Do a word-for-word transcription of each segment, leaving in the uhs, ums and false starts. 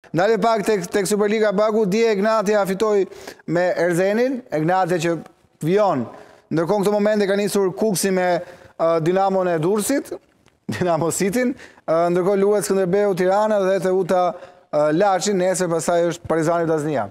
Ndale pak tek, tek Superliga Baku, dje Egnatia fitoi me Erzenin, Egnatia që vion. Ndërkohë në këto momente ka nisur Kuksi me uh, Dinamon e Durrësit, Dinamo Cityn, uh, ndërkohë luhet Skënderbeu Tirana dhe Teuta uh, Laçi, nesër pastaj është Partizani Vllaznia.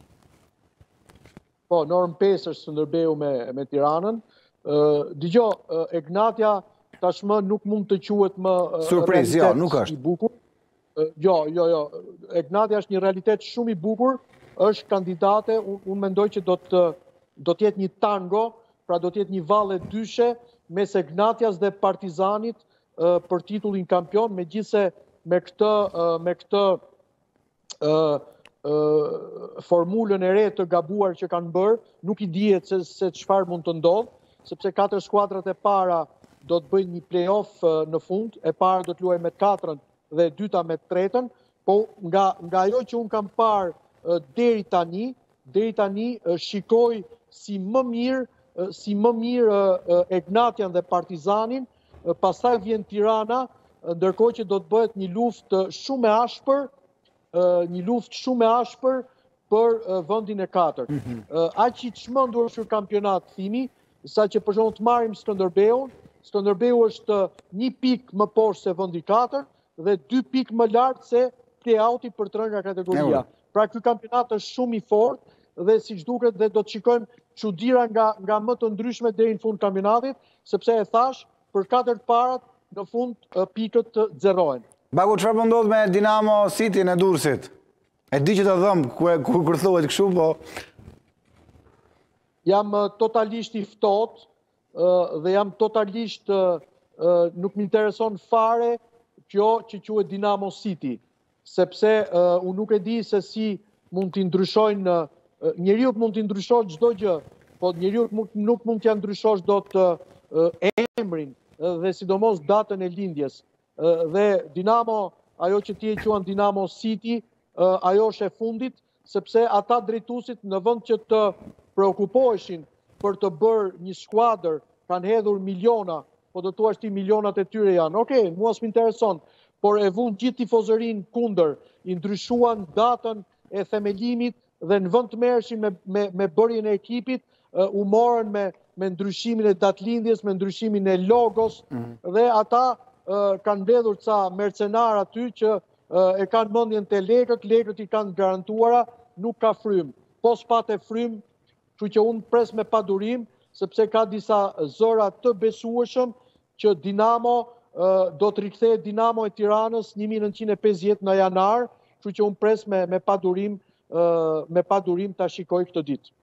Po, në orën pesë është Skënderbeu me, me Tiranën. Uh, Dgjoj, uh, Egnatia tashmë nuk mund të quhet më uh, surprizë, jo, nuk është. I bukur. Uh, jo, jo, jo. Egnatia është një realitet shumë i bukur, është kandidate, unë un mendoj që do të do të jetë një tango, pra do të jetë një valle dyshe mes Egnatias dhe Partizanit uh, për titullin kampion, megjithse me këtë uh, me këtë uh, uh, formulën e re të gabuar që kanë bërë, nuk i dihet se se çfarë mund të ndodhë, sepse katër skuadrat e para do të bëjnë një play-off uh, në fund, e para do të luajë me katrën dhe e dyta me tretën, po nga nga ajo që un kam parë uh, deri tani, deri tani uh, shikoj si më mirë si më mirë Egnatian dhe Partizanin, pastaj vjen Tirana, ndërkohë që do të bëhet një luftë shumë e ashpër, një luftë shumë e ashpër për vendin e katërt. Mm-hmm. Aq i çmendur është ky kampionat thimi, saqë për shembull të marrim Skënderbeun, Skënderbeu është një pikë më poshtë se vendi i katërt dhe dy pikë më lart se play-outi për të rënë nga kategoria. Pra ky kampionat është shumë i fortë dhe siç duket dhe do të shikojmë çuditëra nga nga më të ndryshme deri në fund kampionatit, sepse e thash, për katër parat në fund pikët të xerohen. Baku, çfarë po ndodh me Dinamo Cityn e Durrësit? E di që të dhëm kur kur kur thuhet kështu, po jam totalisht i ftohtë dhe jam totalisht nuk më intereson fare kjo që quhet Dinamo City, sepse unë nuk e di se si mund t'i ndryshojnë. Njeriu mund t'i ndryshojë çdo gjë, po njeriu nuk mund t'ia ndryshosh dot emrin dhe sidomos datën e lindjes. Dhe Dinamo, ajo që ti e quan Dinamo City, ajo është e fundit, sepse ata drejtuesit në vend që të preokupoheshin për të bërë një skuadër, kanë hedhur miliona, po do thua ti milionat e tyre janë. Okej, mua s'më intereson, por e vun gjithë tifozërinë kundër, i ndryshuan datën e themelimit dhe në vend të merreshin me, me, me bërjen e ekipit, uh, u morën me, me ndryshimin e datëlindjes, me ndryshimin e logos, mm-hmm. dhe ata uh, kanë mbledhur ca mercenar aty që uh, e kanë mendjen te lekët, lekët i kanë garantuara, nuk ka frym. Po s'pate frym, kështu që unë pres me padurim, sepse ka disa zëra të besueshëm që Dinamo uh, do të rikthehet Dinamo e Tiranës një mijë e nëntëqind e pesëdhjetë në janar, kështu që unë pres me, me padurim me pa durim ta shikoj këtë ditë.